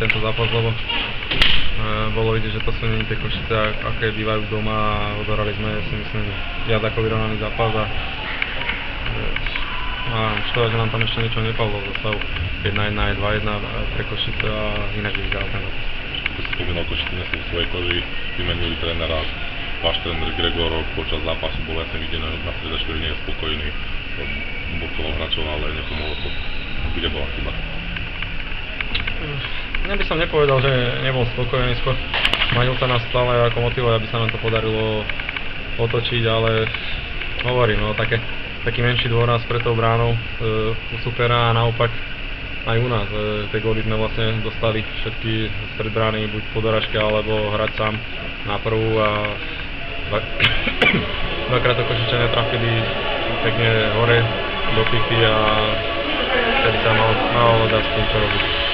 tento zápas, lebo bolo vidieť, že to sú nie tie Košice, aké bývajú doma a odohrali sme si myslím viac ako vyrovnaný zápas a škoda, že nám tam ešte niečo nepadlo v zastavu 1-1 aj 2-1 pre Košice a inak by vyhral ten zápas. Ako si spomínal, Košice nesú v svojej koži, vymenili trénera, váš tréner Gregor počas zápasu bol jasne videný na stredačke, že nie je spokojný, bol celom hráčov, ale nepomohlo to. Kde bola chyba? Ja by som nepovedal, že nebol spokojný, skôr Maňul sa nás stále ako motivuje, aby sa nám to podarilo otočiť, ale hovorím, no taký menší dôraz pre tou bránou u supera a naopak aj u nás. Tie góly sme vlastne dostali všetky stred brány, buď po doražke alebo hrať sám na prvú a dvakrát to Košičania trafili pekne hore do pichy a vtedy sa malo dať s tým čo robiť.